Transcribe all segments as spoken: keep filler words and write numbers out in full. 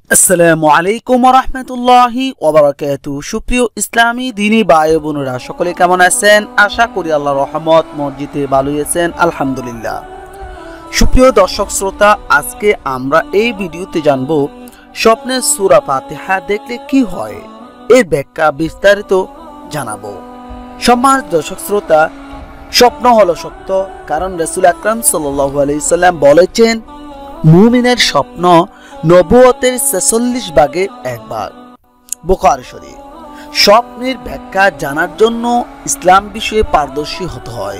আসসালামু আলাইকুম ওয়া রাহমাতুল্লাহি ওয়া বারাকাতুহু। সুপ্রিয় ইসলামী দ্বীনি ভাই বোনেরা, সকলে কেমন আছেন? আশা করি আল্লাহর রহমত মসজিদে ভালোই আছেন, আলহামদুলিল্লাহ। সুপ্রিয় দর্শক শ্রোতা, আজকে আমরা এই ভিডিওতে জানব স্বপ্নে সূরা ফাতিহা দেখলে কি হয়, এর ব্যাখ্যা বিস্তারিত জানাবো। সম্মানিত দর্শক শ্রোতা, স্বপ্ন হলো সত্য, কারণ রাসূল আকরাম সাল্লাল্লাহু আলাইহি সাল্লাম বলেছেন, মুমিনের স্বপ্ন নবুয়তের ছেচল্লিশ ভাগের এক ভাগ। বুখারী শরীফ। স্বপ্নের ব্যাখ্যা জানার জন্য ইসলাম বিষয়ে পারদর্শী হতে হয়।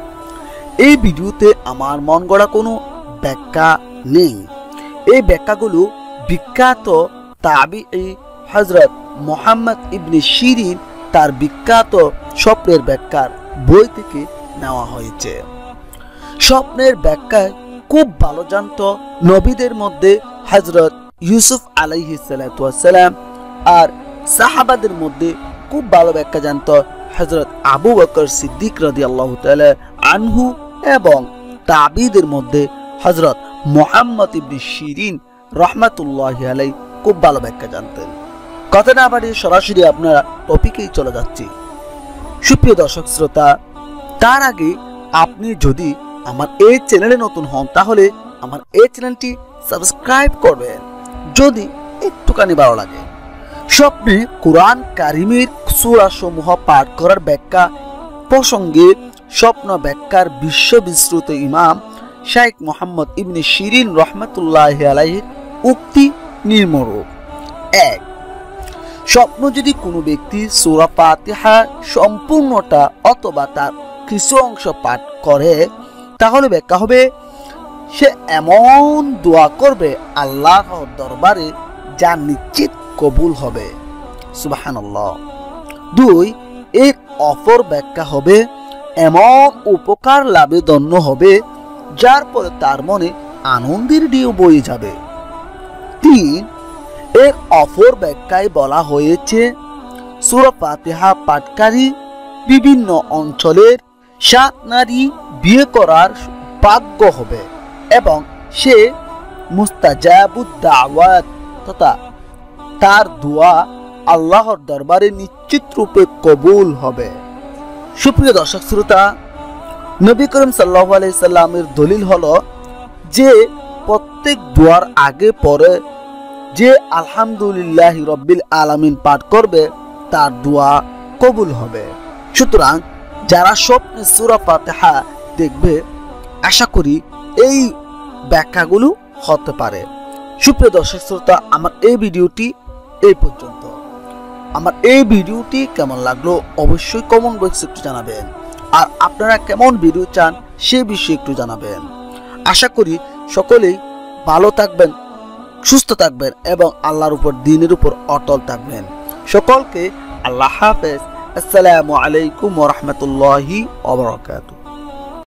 এই ভিডিওতে আমার মন গড়া কোনো ব্যাখ্যা নেই। এই ব্যাখ্যাগুলো বিখ্যাত তাবিঈ হযরত মুহাম্মদ ইবনে শিরিন তার বিখ্যাত স্বপ্নের ব্যাখ্যার বই থেকে নেওয়া হয়েছে। স্বপ্নের ব্যাখ্যায় খুব ভালো জানত নবীদের মধ্যে হযরত ইউসুফ আলাইহিস সালাতু ওয়াস সালাম, আর সাহাবাদের মধ্যে খুব ভালো ব্যাখ্যা জানত হযরত আবু বকর সিদ্দিক রাদিয়াল্লাহু তাআলা আনহু, এবং তাবিঈদের মধ্যে হযরত মুহাম্মদ ইবনে শিরিন রাহমাতুল্লাহি আলাইহি খুব ভালো ব্যাখ্যা জানতেন। কথা না বাড়িয়ে সরাসরি আপনারা টপিকেই চলে যাচ্ছি। সুপ্রিয় দর্শক শ্রোতা, তার আগে আপনি যদি আমার এই চ্যানেলে নতুন হন তাহলে আমার এই চ্যানেলটি সাবস্ক্রাইব করবেন যদি একটুখানি ভালো লাগে। স্বপ্নে কোরআন কারিমের সূরা সমূহ পাঠ করার ব্যাখ্যা প্রসঙ্গে স্বপ্ন ব্যাখ্যার বিশ্ববিশ্রুত ইমাম শাইখ মুহাম্মদ ইবনে শিরিন রাহমাতুল্লাহি আলাইহির উক্তি নিম্নরূপ। এক, স্বপ্ন যদি কোনো ব্যক্তি সূরা ফাতিহা সম্পূর্ণটা অথবা তার কিছু অংশ পাঠ করে, তাহলে ব্যাখ্যা হবে সে এমন দোয়া করবে আল্লাহর দরবারে যা নিশ্চিত কবুল হবে। সুবহানাল্লাহ। দুই, এর অপর ব্যাখ্যা হবে এমন উপকার লাভে ধন্য হবে যার পরে তার মনে আনন্দের ঢেউ বয়ে যাবে। তিন, এর অপর ব্যাখ্যায় বলা হয়েছে সূরা ফাতিহা পাঠকারী বিভিন্ন অঞ্চলের সাত নারী বিয়ে করার ভাগ্য হবে এবং সে মুস্তাজাবুদ দাওয়াত তথা তার দোয়া আল্লাহর দরবারে নিশ্চিত রূপে কবুল হবে। সুপ্রিয় দর্শক শ্রোতা, নবী করিম সাল্লাল্লাহু আলাইহি সাল্লামের দলিল হলো যে প্রত্যেক দোয়ার আগে পরে যে আলহামদুলিল্লাহি রাব্বিল আলামিন পাঠ করবে তার দোয়া কবুল হবে। সুতরাং যারা স্বপ্নে সূরা ফাতিহা দেখবে, আশা করি এই ব্যাখ্যাগুলো হতে পারে। সুপ্রিয় দর্শক শ্রোতা, আমার এই ভিডিওটি এই পর্যন্ত। আমার এই ভিডিওটি কেমন লাগলো অবশ্যই কমেন্ট বক্সে একটু জানাবেন, আর আপনারা কেমন ভিডিও চান সে বিষয়ে একটু জানাবেন। আশা করি সকলেই ভালো থাকবেন, সুস্থ থাকবেন এবং আল্লাহর উপর দ্বীনের উপর অটল থাকবেন। সকলকে আল্লাহ হাফেজ। আসসালামু আলাইকুম ওয়া রাহমাতুল্লাহি ওয়া বারাকাতুহু।